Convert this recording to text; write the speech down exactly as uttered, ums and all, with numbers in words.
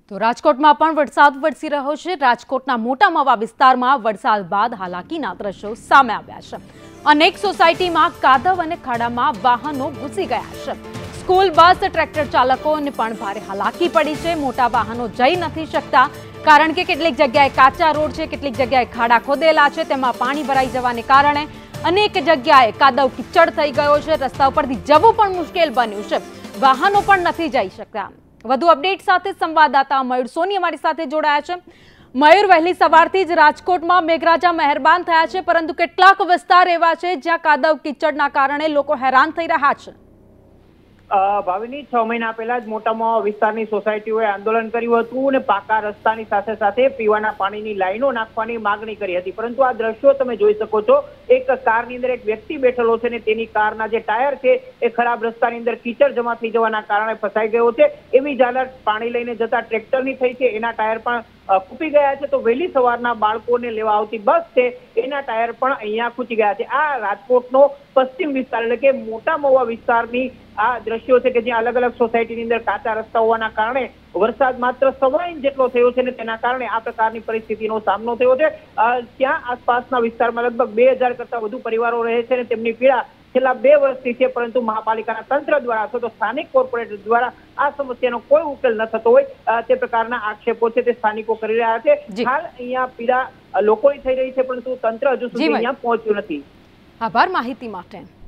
તો રાજકોટમાં પણ વરસાદ વરસી રહ્યો છે। રાજકોટના મોટા મવા વિસ્તારમાં વરસાદ બાદ હાલાકીના દ્રશ્યો સામે આવ્યા છે। અનેક સોસાયટીમાં કાદવ અને ખાડામાં વાહનો ઘૂસી ગયા છે। સ્કૂલ બસ ટ્રેક્ટર ચાલકોને પણ ભારે હાલાકી પડી છે। મોટા વાહનો જઈ નથી શકતા કારણ કે કેટલીક જગ્યાએ કાચા રોડ છે, કેટલીક જગ્યાએ ખાડા ખોદેલા છે, તેમાં પાણી ભરાઈ જવાને કારણે અનેક જગ્યાએ કાદવ કિચડ થઈ ગયો છે। રસ્તા ઉપરથી જવું પણ મુશ્કેલ બન્યું છે, વાહનો પણ નથી જઈ શકતા। વધુ અપડેટ સાથે સંવાદદાતા મયુર સોની અમારી સાથે જોડાયા છે। મયુર, વહેલી સવારથી જ રાજકોટમાં મેઘરાજા મહેરબાન થયા છે, પરંતુ કેટલાક વિસ્તાર એવા છે જ્યાં કાદવ કિચડના કારણે લોકો હેરાન થઈ રહ્યા છે। ભાવિની છ મહિના પહેલા જ મોટામાં વિસ્તારની સોસાયટીઓએ આંદોલન કર્યું હતું અને પાકા રસ્તાની સાથે સાથે પીવાના પાણીની લાઈનો નાખવાની માંગણી કરી હતી, પરંતુ આ દ્રશ્યો તમે જોઈ શકો છો। એક કારની અંદર એક વ્યક્તિ બેઠેલો છે ને તેની કારના જે ટાયર છે એ ખરાબ રસ્તાની અંદર કીચડ જમા થઈ જવાના કારણે ફસાઈ ગયો છે। એવી જ હાલત પાણી લઈને જતા ટ્રેક્ટરની થઈ છે, એના ટાયર પણ ખૂપી ગયા છે। તો વહેલી સવારના બાળકોને લેવા આવતી બસ છે એના ટાયર પણ અહીંયા ખૂચી ગયા છે। આ રાજકોટનો પશ્ચિમ વિસ્તાર એટલે કે મોટા મવા વિસ્તારની આ દ્રશ્યો છે કે જ્યાં અલગ અલગ સોસાયટીની અંદર કાચા રસ્તા હોવાના કારણે વરસાદ માત્ર સવા ઇંચ જેટલો થયો છે ને તેના કારણે આ પ્રકારની પરિસ્થિતિનો સામનો થયો છે। ત્યાં આસપાસના વિસ્તારમાં લગભગ બે હજાર કરતા વધુ પરિવારો રહે છે અને તેમની પીડા છેલ્લા બે વર્ષથી છે, પરંતુ મહાપાલિકાના તંત્ર દ્વારા અથવા તો સ્થાનિક કોર્પોરેટર દ્વારા આ સમસ્યાનો કોઈ ઉકેલ ન થતો હોય તે પ્રકારના આક્ષેપો છે તે સ્થાનિકો કરી રહ્યા છે। હાલ અહીંયા પીડા લોકોની થઈ રહી છે, પરંતુ તંત્ર હજુ સુધી અહીંયા પહોંચ્યું નથી। આભાર માહિતી માટે।